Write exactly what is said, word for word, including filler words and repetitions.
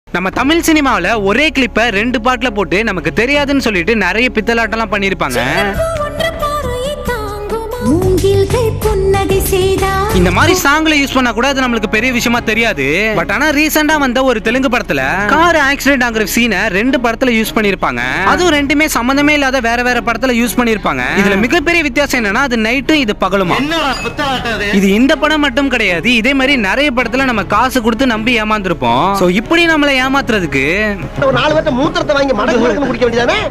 நம்ம தமிழ் சினிமாவில் ஒரே கிளிப்பை ரெண்டு பாட்டில் போட்டு நமக்கு தெரியாதுன்னு சொல்லிட்டு நிறைய பித்தலாட்டம்லாம் பண்ணியிருப்பாங்க. இந்த மாதிரி சாங்ல யூஸ் பண்ணா கூட அது நம்மளுக்கு பெரிய விஷயமா தெரியாது. பட் ஆனா ரீசெண்டா வந்த ஒரு தெலுங்கு படத்துல கார் ஆக்சிடென்ட் ஆகுற சீனை ரெண்டு படத்துல யூஸ் பண்ணிருப்பாங்க. அதுவும் ரெண்டுமே சம்பந்தமே இல்லாத வேற வேற படத்துல யூஸ் பண்ணிருப்பாங்க. இதுல மிகப்பெரிய வித்தியாசம் என்னன்னா அது நைட்டும் இது பகலுமா. இது இந்த படம் மட்டும் கிடையாது, இதே மாதிரி நிறைய படத்துல நம்ம காசு கொடுத்து நம்பி ஏமாந்துருப்போம். சோ இப்படி நம்மளை ஏமாத்துறதுக்கு ஒரு நாலு பேர்த்த மூத்திரத்தை வாங்கி மடக்கு மடக்கு குடிக்க வேண்டியதானே.